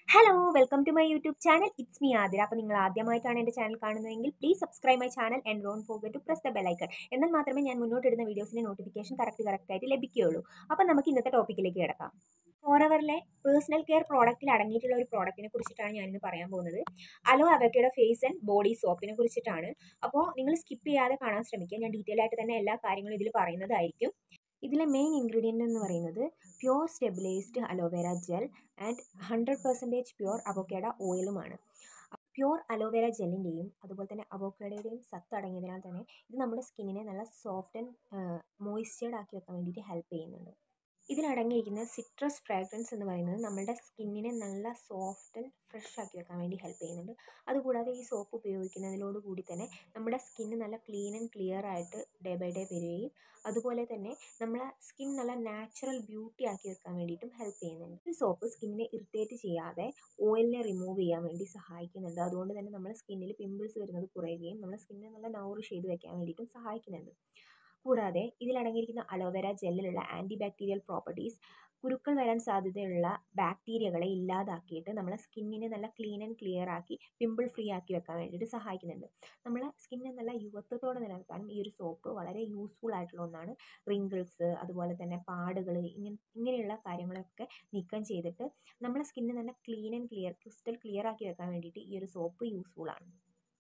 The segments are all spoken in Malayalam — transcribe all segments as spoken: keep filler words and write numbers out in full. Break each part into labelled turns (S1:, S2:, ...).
S1: Hello welcome to my YouTube channel it's me Athira. അപ്പോൾ നിങ്ങൾ ആദ്യമായിട്ടാണ് എൻ്റെ ചാനൽ കാണുന്നതെങ്കിൽ please subscribe my channel and don't forget to press the bell icon. എന്നാൽ മാത്രമേ ഞാൻ മുന്നോട്ടിടുന്ന വീഡിയോസിൻ്റെ നോട്ടിഫിക്കേഷൻ കറക്റ്റ് കറക്റ്റായിട്ട് ലഭിക്കുകയുള്ളൂ. അപ്പോൾ നമുക്ക് ഇന്നത്തെ ടോപ്പിക്കിലേക്ക് കിടക്കാം. ഫോറവറിലെ പേഴ്സണൽ കെയർ പ്രോഡക്റ്റിൽ അടങ്ങിയിട്ടുള്ള ഒരു പ്രോഡക്റ്റിനെ കുറിച്ചിട്ടാണ് ഞാനിന്ന് പറയാൻ പോകുന്നത്. അലോ അവക്കയുടെ ഫേസ് ആൻഡ് ബോഡി സോപ്പിനെ കുറിച്ചിട്ടാണ്. അപ്പോൾ നിങ്ങൾ സ്കിപ്പ് ചെയ്യാതെ കാണാൻ ശ്രമിക്കുക. ഞാൻ ഡീറ്റെയിൽ ആയിട്ട് തന്നെ എല്ലാ കാര്യങ്ങളും ഇതിൽ പറയുന്നതായിരിക്കും. ഇതിലെ മെയിൻ ഇൻഗ്രീഡിയൻ്റ് എന്ന് പറയുന്നത് pure stabilised aloe vera gel and hundred percentage pure avocado ഓയിലുമാണ്. പ്യുവർ അലോവേര ജെല്ലിൻ്റെയും അതുപോലെ തന്നെ അവോക്കാഡയുടെയും സത്ത് അടങ്ങിയതിനാൽ തന്നെ ഇത് നമ്മുടെ സ്കിന്നിനെ നല്ല സോഫ്റ്റ് ആൻഡ് മോയ്സ്ചേർഡ് ആക്കി വെക്കാൻ വേണ്ടിയിട്ട് ഹെൽപ്പ് ചെയ്യുന്നുണ്ട്. ഇതിലടങ്ങിയിരിക്കുന്ന സിട്രസ് ഫ്രാഗ്രൻസ് എന്ന് പറയുന്നത് നമ്മുടെ സ്കിന്നിനെ നല്ല സോഫ്റ്റ് ആൻഡ് ഫ്രഷ് ആക്കി വെക്കാൻ വേണ്ടി ഹെൽപ്പ് ചെയ്യുന്നുണ്ട്. അതുകൂടാതെ ഈ സോപ്പ് ഉപയോഗിക്കുന്നതിനോടുകൂടി തന്നെ നമ്മുടെ സ്കിന്ന് നല്ല ക്ലീൻ ആൻഡ് ക്ലിയർ ആയിട്ട് ഡേ ബൈ ഡേ വരികയും അതുപോലെ തന്നെ നമ്മളെ സ്കിൻ നല്ല നാച്ചുറൽ ബ്യൂട്ടി ആക്കി വെക്കാൻ വേണ്ടിയിട്ടും ഹെൽപ്പ് ചെയ്യുന്നുണ്ട്. ഈ സോപ്പ് സ്കിന്നിനെ ഇറിറ്റേറ്റ് ചെയ്യാതെ ഓയിലിനെ റിമൂവ് ചെയ്യാൻ വേണ്ടി സഹായിക്കുന്നുണ്ട്. അതുകൊണ്ട് തന്നെ നമ്മുടെ സ്കിന്നിൽ പിമ്പിൾസ് വരുന്നത് കുറയുകയും നമ്മുടെ സ്കിന്നിനെ നല്ല നൗറിഷ് ചെയ്ത് വെക്കാൻ വേണ്ടിയിട്ടും സഹായിക്കുന്നുണ്ട്. കൂടാതെ ഇതിലടങ്ങിയിരിക്കുന്ന aloe vera anti bacterial properties കുരുക്കൾ വരാൻ സാധ്യതയുള്ള ബാക്ടീരിയകളെ ഇല്ലാതാക്കിയിട്ട് നമ്മളെ സ്കിന്നിനെ നല്ല ക്ലീൻ ആൻഡ് ക്ലിയർ ആക്കി പിമ്പിൾ ഫ്രീ ആക്കി വെക്കാൻ വേണ്ടിയിട്ട് സഹായിക്കുന്നുണ്ട്. നമ്മളെ സ്കിന്നിനെ നല്ല യുവത്വത്തോടെ നിലനിർത്താനും ഈ ഒരു സോപ്പ് വളരെ യൂസ്ഫുൾ ആയിട്ടുള്ള ഒന്നാണ്. റിങ്കിൾസ് അതുപോലെ തന്നെ പാടുകൾ ഇങ്ങനെ ഇങ്ങനെയുള്ള കാര്യങ്ങളൊക്കെ നീക്കം ചെയ്തിട്ട് നമ്മളെ സ്കിന്നിനെ നല്ല clean and clear crystal clear ആക്കി വെക്കാൻ വേണ്ടിയിട്ട് ഈ ഒരു സോപ്പ് യൂസ്ഫുൾ ആണ്.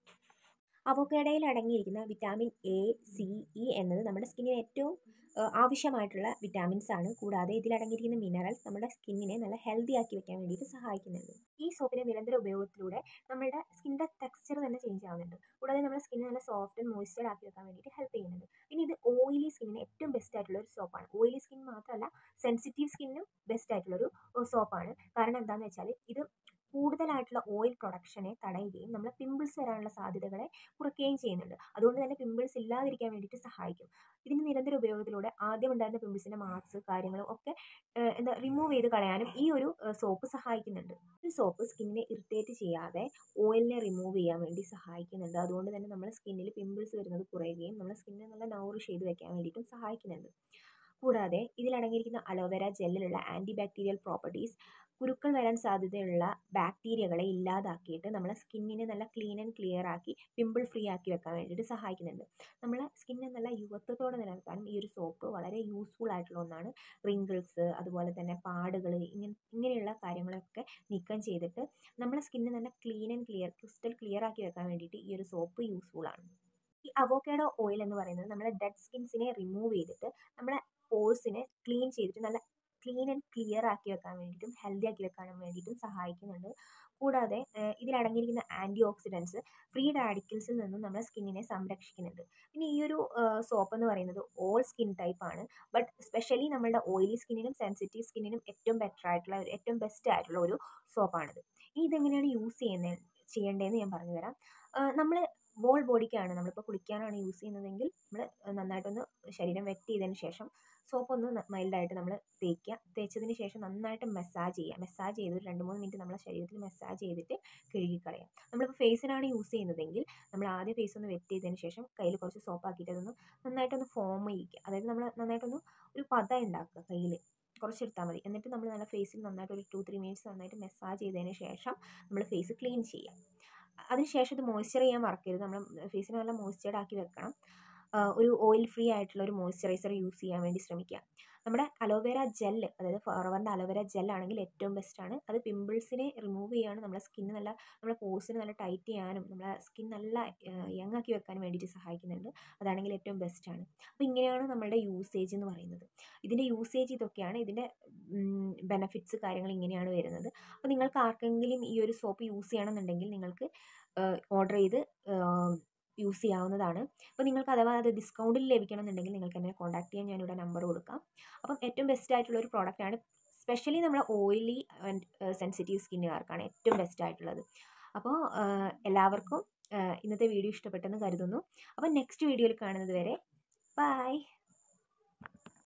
S1: അവോക്കാഡോയിൽ അടങ്ങിയിരിക്കുന്ന വിറ്റാമിൻ എ സി ഇ എന്നത് നമ്മുടെ സ്കിന്നിന് ഏറ്റവും ആവശ്യമായിട്ടുള്ള വിറ്റാമിൻസ് ആണ്. കൂടാതെ ഇതിലടങ്ങിയിരിക്കുന്ന മിനറൽസ് നമ്മുടെ സ്കിന്നിനെ നല്ല ഹെൽത്തി ആക്കി വെക്കാൻ വേണ്ടിയിട്ട് സഹായിക്കുന്നുണ്ട്. ഈ സോപ്പിൻ്റെ നിരന്തര ഉപയോഗത്തിലൂടെ നമ്മുടെ സ്കിന്നിൻ്റെ ടെക്സ്ചർ തന്നെ ചേഞ്ച് ആവുന്നുണ്ട്. കൂടാതെ നമ്മുടെ സ്കിന്ന് നല്ല സോഫ്റ്റ് ആൻഡ് മോയ്സ്ചേർഡ് ആക്കി വെക്കാൻ വേണ്ടിയിട്ട് ഹെൽപ്പ് ചെയ്യുന്നുണ്ട്. പിന്നെ ഇത് ഓയിലി സ്കിന്നിന് ഏറ്റവും ബെസ്റ്റ് ആയിട്ടുള്ള ഒരു സോപ്പാണ്. ഓയിലി സ്കിൻ മാത്രമല്ല സെൻസിറ്റീവ് സ്കിന്നിനും ബെസ്റ്റ് ആയിട്ടുള്ളൊരു സോപ്പാണ്. കാരണം എന്താണെന്ന് വെച്ചാൽ ഇത് കൂടുതലായിട്ടുള്ള ഓയിൽ പ്രൊഡക്ഷനെ തടയുകയും നമ്മളെ പിമ്പിൾസ് വരാനുള്ള സാധ്യതകളെ കുറയ്ക്കുകയും ചെയ്യുന്നുണ്ട്. അതുകൊണ്ട് തന്നെ പിമ്പിൾസ് ഇല്ലാതിരിക്കാൻ വേണ്ടിയിട്ട് സഹായിക്കും. ഇതിൻ്റെ നിരന്തര ഉപയോഗത്തിലൂടെ ആദ്യം ഉണ്ടായിരുന്ന പിമ്പിൾസിൻ്റെ മാർക്സ് കാര്യങ്ങളും ഒക്കെ എന്താ റിമൂവ് ചെയ്ത് കളയാനും ഈ ഒരു സോപ്പ് സഹായിക്കുന്നുണ്ട്. ഈ സോപ്പ് സ്കിന്നിനെ ഇറിറ്റേറ്റ് ചെയ്യാതെ ഓയിലിനെ റിമൂവ് ചെയ്യാൻ വേണ്ടി സഹായിക്കുന്നുണ്ട്. അതുകൊണ്ട് തന്നെ നമ്മുടെ സ്കിന്നിൽ പിമ്പിൾസ് വരുന്നത് കുറയുകയും നമ്മുടെ സ്കിന്നിനെ നല്ല നൗറിഷ് ചെയ്ത് വെക്കാൻ വേണ്ടിയിട്ടും സഹായിക്കുന്നുണ്ട്. കൂടാതെ ഇതിലടങ്ങിയിരിക്കുന്ന aloe vera anti bacterial properties കുരുക്കൾ വരാൻ സാധ്യതയുള്ള ബാക്ടീരിയകളെ ഇല്ലാതാക്കിയിട്ട് നമ്മളെ സ്കിന്നിനെ നല്ല ക്ലീൻ ആൻഡ് ക്ലിയർ ആക്കി പിമ്പിൾ ഫ്രീ ആക്കി വെക്കാൻ വേണ്ടിയിട്ട് സഹായിക്കുന്നുണ്ട്. നമ്മളെ സ്കിന്നിനെ നല്ല യുവത്വത്തോടെ നിലനിർത്താനും ഈ ഒരു സോപ്പ് വളരെ യൂസ്ഫുൾ ആയിട്ടുള്ള ഒന്നാണ്. റിങ്കിൾസ് അതുപോലെ തന്നെ പാടുകൾ ഇങ്ങനെ ഇങ്ങനെയുള്ള കാര്യങ്ങളൊക്കെ നീക്കം ചെയ്തിട്ട് നമ്മളെ സ്കിന്ന് നല്ല clean and clear crystal clear ആക്കി വെക്കാൻ വേണ്ടിയിട്ട് ഈ ഒരു സോപ്പ് യൂസ്ഫുൾ ആണ്. ഈ അവോക്കാഡോ ഓയിൽ എന്ന് പറയുന്നത് നമ്മുടെ ഡെഡ് സ്കിൻസിനെ റിമൂവ് ചെയ്തിട്ട് നമ്മളെ പോഴ്സിനെ ക്ലീൻ ചെയ്തിട്ട് നല്ല ക്ലീൻ ആൻഡ് ക്ലിയർ ആക്കി വെക്കാൻ വേണ്ടിയിട്ടും ഹെൽത്തി ആക്കി വെക്കാനും വേണ്ടിയിട്ടും സഹായിക്കുന്നുണ്ട്. കൂടാതെ ഇതിലടങ്ങിയിരിക്കുന്ന ആൻറ്റി ഓക്സിഡൻസ് ഫ്രീ റാഡിക്കൽസിൽ നിന്നും നമ്മുടെ സ്കിന്നിനെ സംരക്ഷിക്കുന്നുണ്ട്. പിന്നെ ഈ ഒരു സോപ്പ് എന്ന് പറയുന്നത് ഓൾ സ്കിൻ ടൈപ്പ് ആണ്. ബട്ട് സ്പെഷ്യലി നമ്മളുടെ ഓയിലി സ്കിന്നിനും സെൻസിറ്റീവ് സ്കിന്നിനും ഏറ്റവും ബെറ്റർ ആയിട്ടുള്ള ഒരു ഏറ്റവും ബെസ്റ്റ് ആയിട്ടുള്ള ഒരു സോപ്പാണിത്. ഇനി ഇതെങ്ങനെയാണ് യൂസ് ചെയ്യുന്നത് ചെയ്യേണ്ടതെന്ന് ഞാൻ പറഞ്ഞുതരാം. നമ്മൾ വോൾ ബോഡിക്കാണ് നമ്മളിപ്പോൾ കുളിക്കാനാണ് യൂസ് ചെയ്യുന്നതെങ്കിൽ നമ്മൾ നന്നായിട്ടൊന്ന് ശരീരം വെറ്റ് ചെയ്തതിന് ശേഷം സോപ്പ് ഒന്ന് മൈൽഡായിട്ട് നമ്മൾ തേക്കുക. തേച്ചതിന് ശേഷം നന്നായിട്ട് മസാജ് ചെയ്യുക. മസാജ് ചെയ്ത് ഒരു രണ്ട് മൂന്ന് മിനിറ്റ് നമ്മളെ ശരീരത്തിൽ മസാജ് ചെയ്തിട്ട് കഴുകിക്കളയാം. നമ്മളിപ്പോൾ ഫേസിനാണ് യൂസ് ചെയ്യുന്നതെങ്കിൽ നമ്മൾ ആദ്യം ഫേസ് ഒന്ന് വെറ്റ് ചെയ്തതിന് ശേഷം കയ്യിൽ കുറച്ച് സോപ്പാക്കിയിട്ട് അതൊന്ന് നന്നായിട്ടൊന്ന് ഫോം ചെയ്യിക്കുക. അതായത് നമ്മൾ നന്നായിട്ടൊന്ന് ഒരു പത ഉണ്ടാക്കുക. കയ്യിൽ കുറച്ചെടുത്താൽ മതി. എന്നിട്ട് നമ്മൾ നല്ല ഫേസിൽ നന്നായിട്ട് ഒരു ടു ത്രീ മിനിറ്റ്സ് നന്നായിട്ട് മസാജ് ചെയ്തതിന് ശേഷം നമ്മൾ ഫേസ് ക്ലീൻ ചെയ്യുക. അതിനുശേഷം ഇത് മോയ്സ്ചർ ചെയ്യാൻ മറക്കരുത്. നമ്മൾ ഫേസിനെ നല്ല മോയ്സ്ചേർഡ് ആക്കി വെക്കണം. ഒരു ഓയിൽ ഫ്രീ ആയിട്ടുള്ള ഒരു മോയ്സ്ചറൈസർ യൂസ് ചെയ്യാൻ വേണ്ടി ശ്രമിക്കുക. നമ്മുടെ അലോവേര ജെല്ല് അതായത് ഫോറവറിൻ്റെ അലോവേര ജെല്ലാണെങ്കിൽ ഏറ്റവും ബെസ്റ്റാണ്. അത് പിമ്പിൾസിനെ റിമൂവ് ചെയ്യാനും നമ്മുടെ സ്കിന്ന് നല്ല നമ്മുടെ പോഴ്സിനെ നല്ല ടൈറ്റ് ചെയ്യാനും നമ്മുടെ സ്കിൻ നല്ല യങ് ആക്കി വെക്കാനും വേണ്ടിയിട്ട് സഹായിക്കുന്നുണ്ട്. അതാണെങ്കിൽ ഏറ്റവും ബെസ്റ്റാണ്. അപ്പോൾ ഇങ്ങനെയാണ് നമ്മളുടെ യൂസേജ് എന്ന് പറയുന്നത്. ഇതിൻ്റെ യൂസേജ് ഇതൊക്കെയാണ്. ഇതിൻ്റെ ബെനഫിറ്റ്സ് കാര്യങ്ങൾ ഇങ്ങനെയാണ് വരുന്നത്. അപ്പോൾ നിങ്ങൾക്ക് ആർക്കെങ്കിലും ഈ ഒരു സോപ്പ് യൂസ് ചെയ്യണമെന്നുണ്ടെങ്കിൽ നിങ്ങൾക്ക് ഓർഡർ ചെയ്ത് യൂസ് ചെയ്യാവുന്നതാണ്. അപ്പോൾ നിങ്ങൾക്ക് അഥവാ അത് ഡിസ്കൗണ്ടിൽ ലഭിക്കണമെന്നുണ്ടെങ്കിൽ നിങ്ങൾക്ക് എന്നെ കോൺടാക്ട് ചെയ്യാൻ ഞാനിവിടെ നമ്പർ കൊടുക്കാം. അപ്പം ഏറ്റവും ബെസ്റ്റ് ആയിട്ടുള്ള ഒരു പ്രോഡക്റ്റാണ്. സ്പെഷ്യലി നമ്മുടെ ഓയിലി ആൻഡ് സെൻസിറ്റീവ് സ്കിന്നുകാർക്കാണ് ഏറ്റവും ബെസ്റ്റ് ആയിട്ടുള്ളത്. അപ്പോൾ എല്ലാവർക്കും ഇന്നത്തെ വീഡിയോ ഇഷ്ടപ്പെട്ടെന്ന് കരുതുന്നു. അപ്പോൾ നെക്സ്റ്റ് വീഡിയോയിൽ കാണുന്നത് വരെ ബൈ.